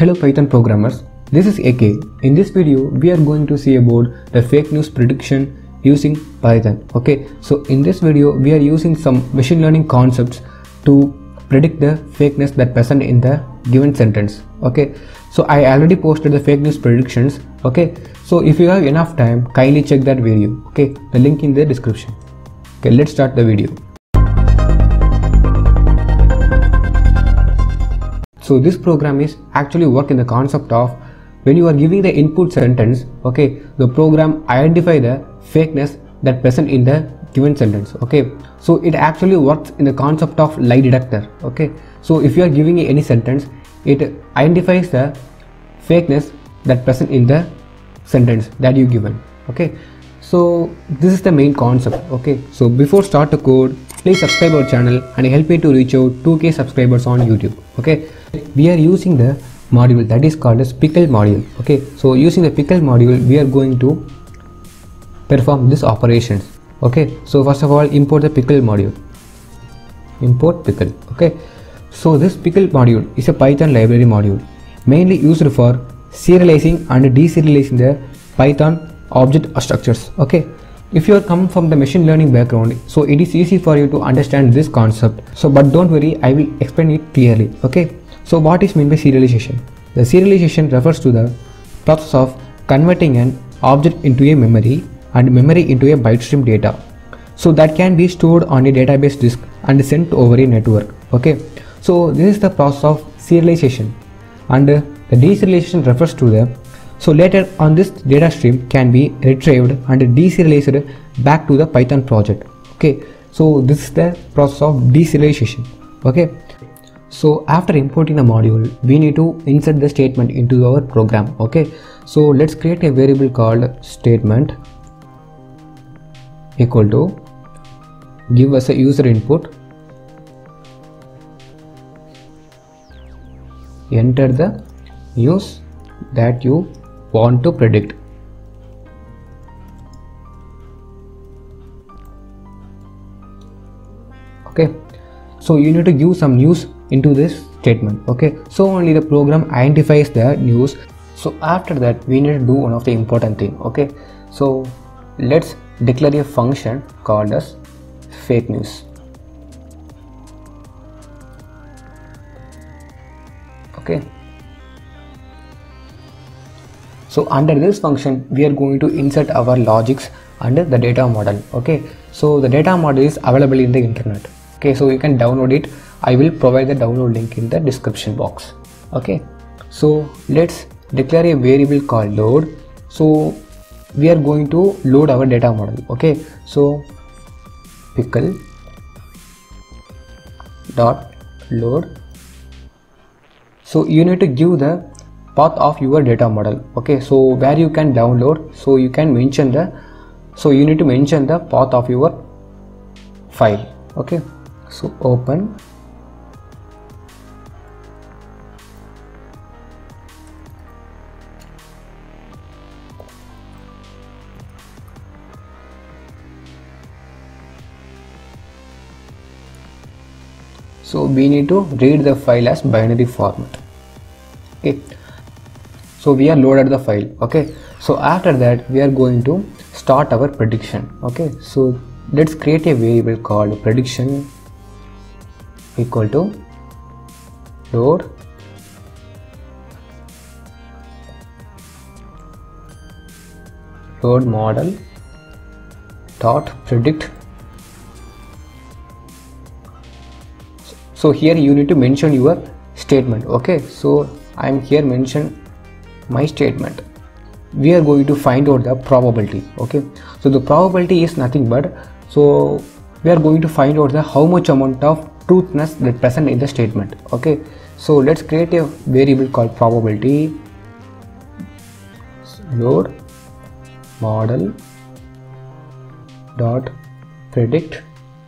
Hello Python programmers, this is AK. In this video we are going to see about the fake news prediction using Python. Okay, so in this video we are using some machine learning concepts to predict the fakeness that present in the given sentence. Okay, so I already posted the fake news predictions. Okay, so if you have enough time, kindly check that video. Okay, the link in the description. Okay, let's start the video. So this program is actually work in the concept of when you are giving the input sentence, okay, the program identify the fakeness that present in the given sentence. Okay, so it actually works in the concept of lie detector. Okay, so if you are giving any sentence, it identifies the fakeness that present in the sentence that you given. Okay, so this is the main concept. Okay, so before start the code, please subscribe our channel and help me to reach out 2k subscribers on YouTube. Okay, we are using the module that is called as pickle module. Okay, so using the pickle module we are going to perform these operations. Okay, so first of all import the pickle module, import pickle. Okay, so this pickle module is a Python library module mainly used for serializing and deserializing the Python object structures. Okay, if you are come from the machine learning background, so it is easy for you to understand this concept. So but don't worry, I will explain it clearly. Okay, so what is meant by serialization? The serialization refers to the process of converting an object into a memory and memory into a byte stream data, so that can be stored on a database disk and sent over a network. Okay, so this is the process of serialization, and the deserialization refers to the so later on this data stream can be retrieved and deserialized back to the Python project. Okay, so this is the process of deserialization. Okay, so after importing the module we need to insert the statement into our program. Okay, so let's create a variable called statement equal to give us a user input, enter the news that you want to predict. Okay, so you need to give some news into this statement. Okay, so only the program identifies the news. So after that we need to do one of the important thing. Okay, so let's declare a function called as fake news. Okay, so under this function we are going to insert our logics under the data model. Okay, so the data model is available in the internet. Okay, so you can download it. I will provide the download link in the description box. Okay, so let's declare a variable called load. So we are going to load our data model. Okay, so pickle dot load. So you need to give the path of your data model. Okay, so where you can download, so you can mention the, so you need to mention the path of your file. Okay, so open, so we need to read the file as binary format. Okay, so we are loaded the file. Okay, so after that we are going to start our prediction. Okay, so let's create a variable called prediction equal to load model dot predict. So here you need to mention your statement. Okay, so I am here mention my statement. We are going to find out the probability. Okay, so the probability is nothing but, so we are going to find out the how much amount of truthness that present in the statement. Okay, so let's create a variable called probability load model dot predict.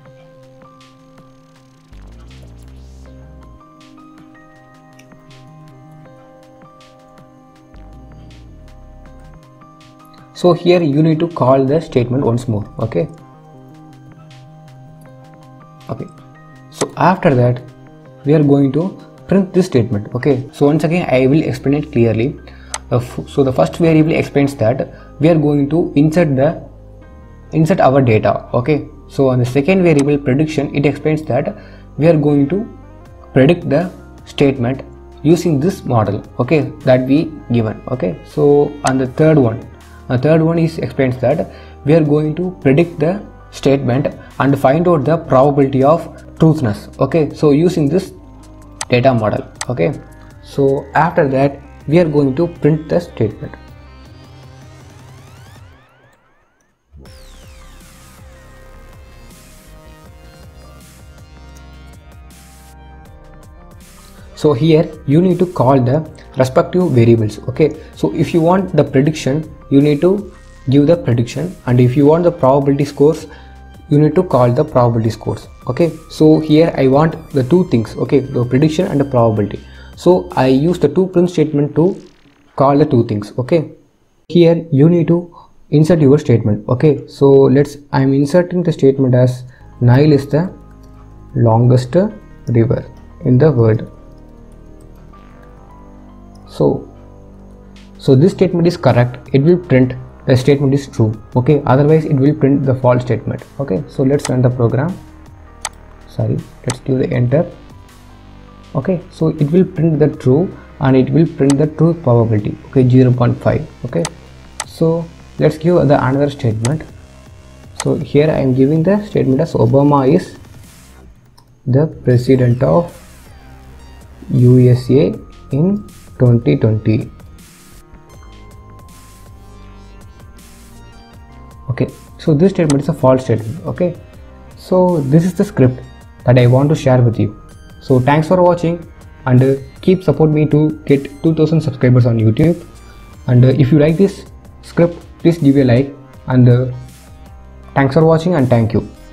So here you need to call the statement once more. Okay, okay, so after that we are going to print this statement. Okay, so once again I will explain it clearly. So the first variable explains that we are going to insert our data. Okay, so on the second variable prediction, it explains that we are going to predict the statement using this model, okay, that we given. Okay, so on the third one is explains that we are going to predict the statement and find out the probability of truthness. Okay, so using this data model. Okay, so after that we are going to print the statement. So here you need to call the respective variables. Okay, so if you want the prediction, you need to give the prediction, and if you want the probability scores, you need to call the probability scores. Okay, so here I want the two things, okay, the prediction and the probability. So I use the toPrint statement to call the two things. Okay, here you need to insert your statement. Okay, so I'm inserting the statement as Nile is the longest river in the world. So this statement is correct, it will print the statement is true. Okay, otherwise it will print the false statement. Okay, so let's run the program. Let's give the enter. Okay, so it will print the true and it will print the true probability. Okay, 0.5. Okay, so let's give the another statement. So here I am giving the statement as Obama is the president of USA in 2020. Okay, so this statement is a false statement. Okay, so this is the script that I want to share with you. So thanks for watching, and keep support me to get 2000 subscribers on YouTube. And if you like this script, please give a like, and thanks for watching and thank you.